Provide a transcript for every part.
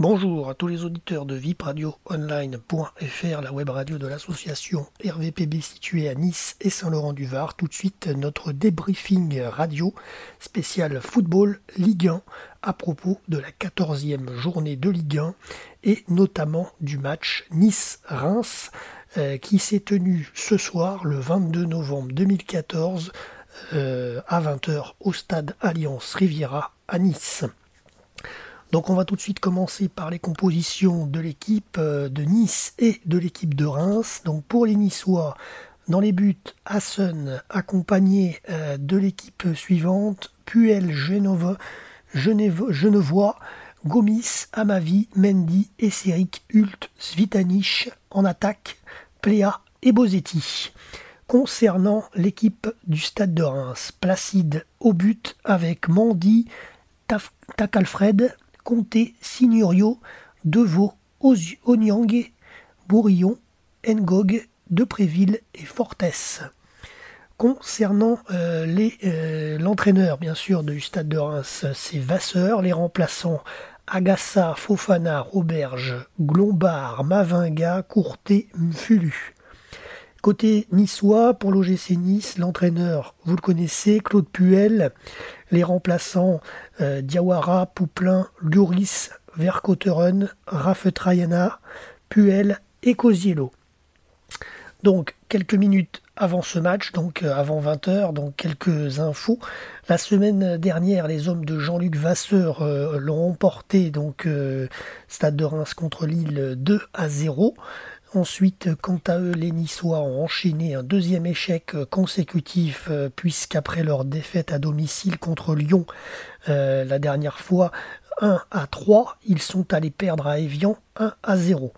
Bonjour à tous les auditeurs de vipradioonline.fr, la web radio de l'association RVPB située à Nice et Saint-Laurent-du-Var. Tout de suite, notre débriefing radio spécial football Ligue 1 à propos de la 14e journée de Ligue 1 et notamment du match Nice-Reims qui s'est tenu ce soir, le 22 novembre 2014, à 20h au stade Alliance Riviera à Nice. Donc on va tout de suite commencer par les compositions de l'équipe de Nice et de l'équipe de Reims. Donc pour les Niçois, dans les buts, Hassan accompagné de l'équipe suivante, Puel, Genevois, Gomis, Amavi, Mendy, Esseric, Hult, Svitanic, en attaque, Pléa et Bosetti. Concernant l'équipe du Stade de Reims, Placide au but avec Mandy, Takalfred, Conté, Signorio, Deveau, Onyang, Bourillon, Ngog, Depréville et Fortes. Concernant l'entraîneur, bien sûr, du Stade de Reims, c'est Vasseur, les remplaçants Agassa, Fofana, Roberge, Glombard, Mavinga, Courtet, Mfulu. Côté niçois, pour l'OGC Nice, l'entraîneur, vous le connaissez, Claude Puel, les remplaçants Diawara, Pouplin, Lloris, Vercotteren, Rafetrayana, Puel et Cosiello. Donc, quelques minutes avant ce match, donc avant 20h, donc quelques infos. La semaine dernière, les hommes de Jean-Luc Vasseur l'ont emporté, donc Stade de Reims contre Lille 2-0. Ensuite, quant à eux, les Niçois ont enchaîné un deuxième échec consécutif puisqu'après leur défaite à domicile contre Lyon la dernière fois 1-3, ils sont allés perdre à Évian 1-0.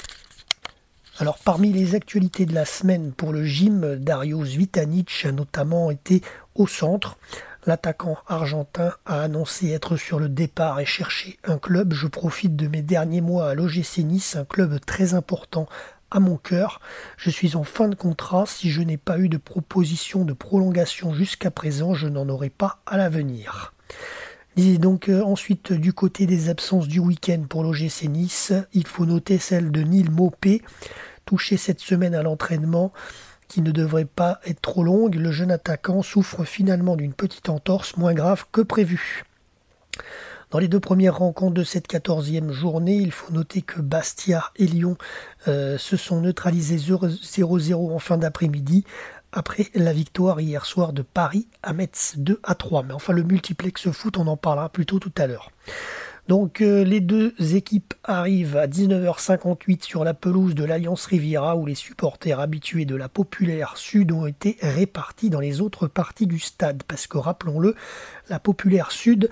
Alors parmi les actualités de la semaine pour le gym, Dario Svitanic a notamment été au centre. L'attaquant argentin a annoncé être sur le départ et chercher un club. Je profite de mes derniers mois à l'OGC Nice, un club très important à mon cœur. Je suis en fin de contrat. Si je n'ai pas eu de proposition de prolongation jusqu'à présent, je n'en aurai pas à l'avenir. Et donc ensuite, du côté des absences du week-end pour l'OGC Nice, il faut noter celle de Neil Maupay, touché cette semaine à l'entraînement, qui ne devrait pas être trop longue. Le jeune attaquant souffre finalement d'une petite entorse moins grave que prévu. Dans les deux premières rencontres de cette 14e journée, il faut noter que Bastia et Lyon se sont neutralisés 0-0 en fin d'après-midi, après la victoire hier soir de Paris à Metz 2-3. Mais enfin le multiplex foot, on en parlera plus tôt tout à l'heure. Donc les deux équipes arrivent à 19h58 sur la pelouse de l'Alliance Riviera où les supporters habitués de la Populaire Sud ont été répartis dans les autres parties du stade. Parce que rappelons-le, la Populaire Sud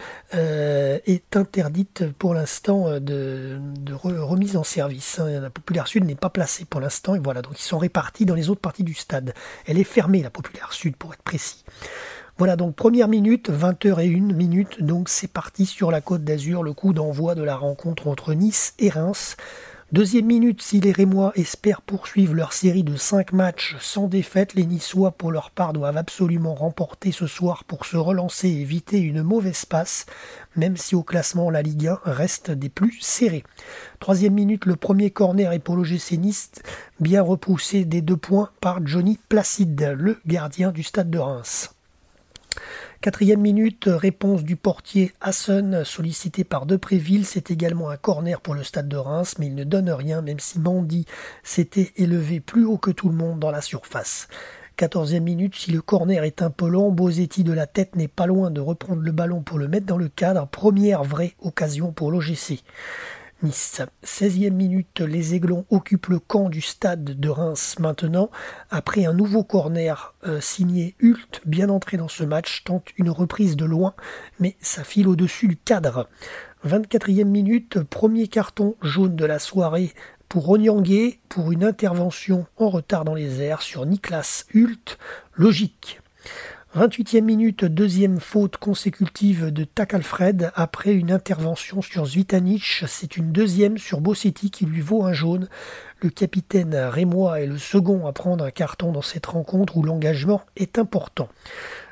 est interdite pour l'instant de remise en service. La Populaire Sud n'est pas placée pour l'instant et voilà, donc ils sont répartis dans les autres parties du stade. Elle est fermée, la Populaire Sud, pour être précis. Voilà, donc première minute, 20h01, donc c'est parti sur la Côte d'Azur, le coup d'envoi de la rencontre entre Nice et Reims. Deuxième minute, si les Rémois espèrent poursuivre leur série de 5 matchs sans défaite, les Niçois pour leur part doivent absolument remporter ce soir pour se relancer et éviter une mauvaise passe, même si au classement la Ligue 1 reste des plus serrés. Troisième minute, le premier corner est pour l'OGC Nice, bien repoussé des 2 points par Johnny Placide, le gardien du Stade de Reims. Quatrième minute, réponse du portier Hassan, sollicité par Depréville. C'est également un corner pour le Stade de Reims, mais il ne donne rien, même si Mandy s'était élevé plus haut que tout le monde dans la surface. 14e minute, si le corner est un peu lent, Bosetti de la tête n'est pas loin de reprendre le ballon pour le mettre dans le cadre. Première vraie occasion pour l'OGC Nice. 16e minute, les Aiglons occupent le camp du Stade de Reims maintenant. Après un nouveau corner signé Hult, bien entré dans ce match, tente une reprise de loin, mais ça file au-dessus du cadre. 24e minute, premier carton jaune de la soirée pour Onyang pour une intervention en retard dans les airs sur Niklas Hult. Logique. 28e minute, deuxième faute consécutive de Takalfred après une intervention sur Svitanic. C'est une deuxième sur Bosetti qui lui vaut un jaune. Le capitaine rémois est le second à prendre un carton dans cette rencontre où l'engagement est important.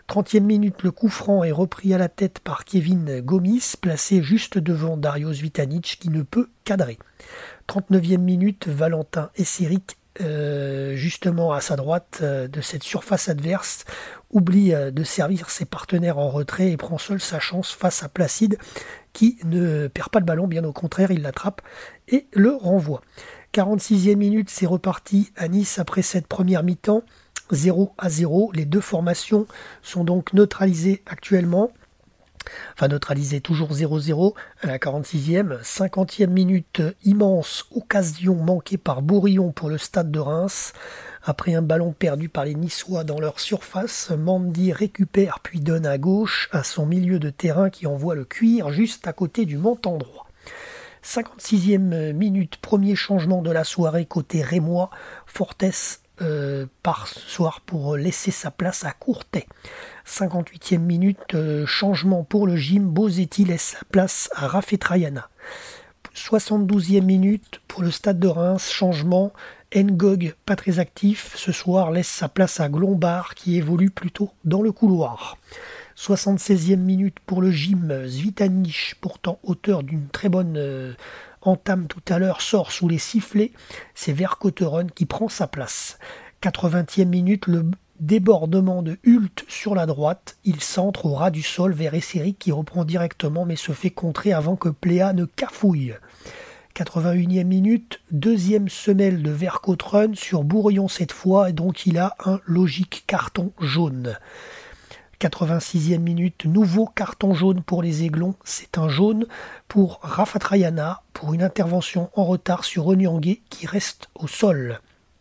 30e minute, le coup franc est repris à la tête par Kevin Gomis, placé juste devant Dario Zvitanic qui ne peut cadrer. 39e minute, Valentin Esseric, justement à sa droite de cette surface adverse, oublie de servir ses partenaires en retrait et prend seul sa chance face à Placide qui ne perd pas le ballon, bien au contraire, il l'attrape et le renvoie. 46e minute, c'est reparti à Nice après cette première mi-temps, 0-0. Les deux formations sont donc neutralisées actuellement. Enfin, neutralisées toujours 0-0 à la 46e. 50e minute, immense occasion manquée par Bourillon pour le Stade de Reims. Après un ballon perdu par les Niçois dans leur surface, Mandy récupère puis donne à gauche à son milieu de terrain qui envoie le cuir juste à côté du montant droit. 56e minute, premier changement de la soirée côté rémois. Fortes part ce soir pour laisser sa place à Courtet. 58e minute, changement pour le gym. Bosetti laisse sa place à Rafetrayana. 72e minute pour le Stade de Reims, changement. Ngog, pas très actif ce soir, laisse sa place à Glombard qui évolue plutôt dans le couloir. 76e minute pour le gym, Zvitanic, pourtant auteur d'une très bonne entame tout à l'heure, sort sous les sifflets. C'est Vercotteren qui prend sa place. 80e minute, le débordement de Hult sur la droite. Il centre au ras du sol vers Esseric qui reprend directement mais se fait contrer avant que Pléa ne cafouille. 81e minute, deuxième semelle de Vercotteren sur Bourillon cette fois, et donc il a un logique carton jaune. 86e minute, nouveau carton jaune pour les Aiglons, c'est un jaune pour Rafetrayana pour une intervention en retard sur Onyangé qui reste au sol.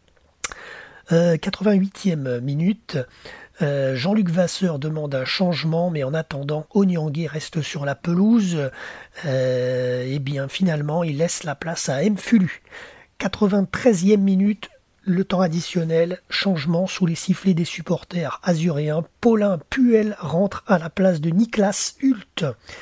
88e minute, Jean-Luc Vasseur demande un changement, mais en attendant, Onyangé reste sur la pelouse. Et bien finalement, il laisse la place à Mfulu. 93e minute, le temps additionnel, changement sous les sifflets des supporters azuréens. Paulin Puel rentre à la place de Niklas Hult.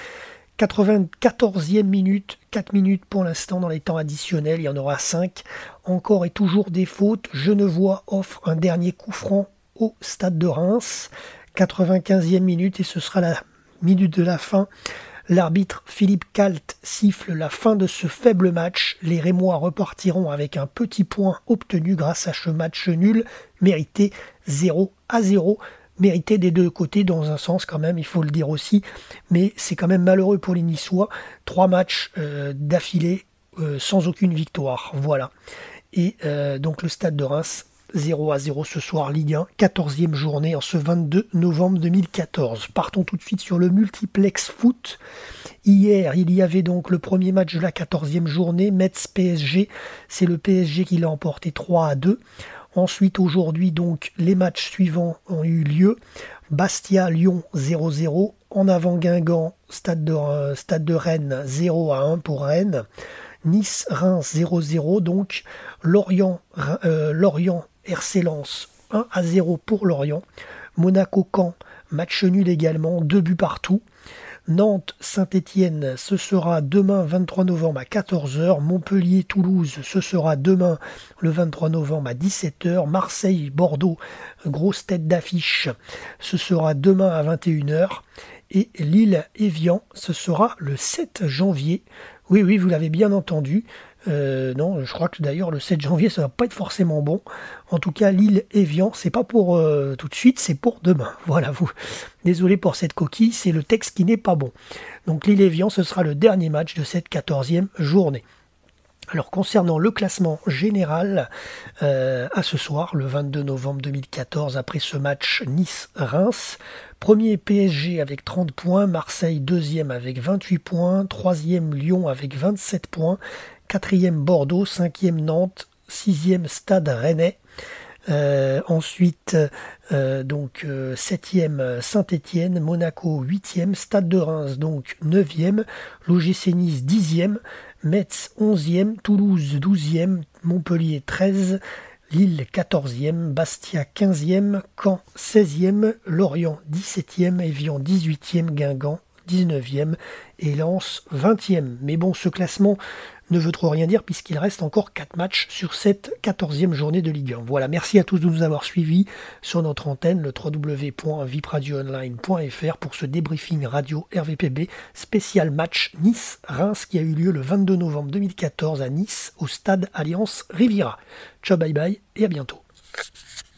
94e minute, 4 minutes pour l'instant dans les temps additionnels, il y en aura 5. Encore et toujours des fautes. Genevois offre un dernier coup franc au Stade de Reims. 95e minute et ce sera la minute de la fin. L'arbitre Philippe Calt siffle la fin de ce faible match. Les Rémois repartiront avec un petit point obtenu grâce à ce match nul, mérité 0-0. Mérité des deux côtés dans un sens quand même, il faut le dire aussi. Mais c'est quand même malheureux pour les Niçois. 3 matchs d'affilée sans aucune victoire. Voilà. Et donc le Stade de Reims, 0-0 ce soir, Ligue 1, 14e journée en ce 22 novembre 2014. Partons tout de suite sur le multiplex foot. Hier, il y avait donc le premier match de la 14e journée, Metz-PSG. C'est le PSG qui l'a emporté 3-2. Ensuite, aujourd'hui, donc, les matchs suivants ont eu lieu. Bastia-Lyon 0-0. En avant Guingamp, Stade de Rennes 0-1 pour Rennes. Nice-Reims 0-0. Donc, Lorient RC Lens 1-0 pour Lorient. Monaco-Caen, match nul également, 2 buts partout. Nantes-Saint-Étienne, ce sera demain 23 novembre à 14h. Montpellier-Toulouse, ce sera demain le 23 novembre à 17h. Marseille-Bordeaux, grosse tête d'affiche, ce sera demain à 21h. Et Lille-Évian, ce sera le 7 janvier. Oui, vous l'avez bien entendu. Non, je crois que d'ailleurs le 7 janvier ça va pas être forcément bon. En tout cas, Lille-Évian, c'est pas pour tout de suite, c'est pour demain. Voilà, désolé pour cette coquille, c'est le texte qui n'est pas bon. Donc Lille-Évian, ce sera le dernier match de cette 14e journée. Alors concernant le classement général, à ce soir, le 22 novembre 2014, après ce match Nice-Reims, premier PSG avec 30 points, Marseille deuxième avec 28 points, troisième Lyon avec 27 points, quatrième Bordeaux, cinquième Nantes, sixième Stade Rennais. Ensuite, septième Saint-Étienne, Monaco 8e, Stade de Reims donc 9e, l'OGC Nice 10e, Metz 11e, Toulouse 12e, Montpellier 13e, Lille 14e, Bastia 15e, Caen 16e, Lorient 17e, Évian 18e, Guingamp 19e et Lens 20e. Mais bon, ce classement ne veut trop rien dire puisqu'il reste encore 4 matchs sur cette 14e journée de Ligue 1. Voilà, merci à tous de nous avoir suivis sur notre antenne, le www.vipradioonline.fr pour ce débriefing radio RVPB spécial match Nice-Reims qui a eu lieu le 22 novembre 2014 à Nice au stade Alliance Riviera. Ciao, bye bye et à bientôt.